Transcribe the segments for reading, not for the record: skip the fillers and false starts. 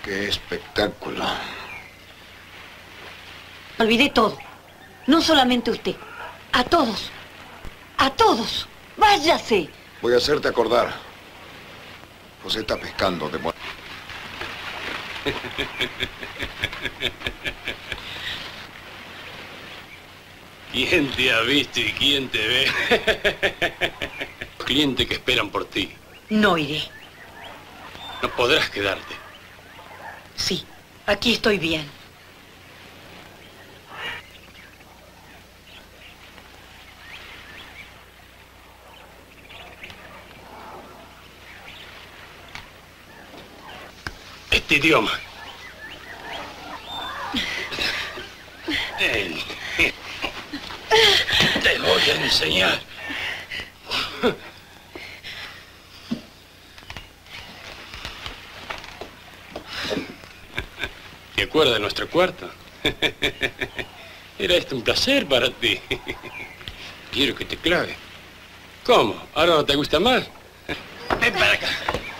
¡Qué espectáculo! Olvidé todo. No solamente usted. A todos. A todos. ¡Váyase! Voy a hacerte acordar. José está pescando de muerte. ¿Quién te ha visto y quién te ve? Los clientes que esperan por ti. No iré. No podrás quedarte. Sí, aquí estoy bien. Este idioma. Te voy a enseñar. ¿Te acuerdas de nuestro cuarto? Era esto un placer para ti. Quiero que te clave. ¿Cómo? ¿Ahora no te gusta más? Ven para acá.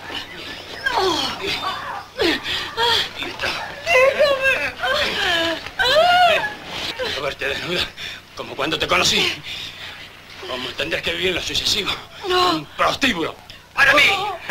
Quiero verte desnuda, como cuando te conocí. Como tendrás que vivir en lo sucesivo. No. Un prostíbulo. ¡Para mí!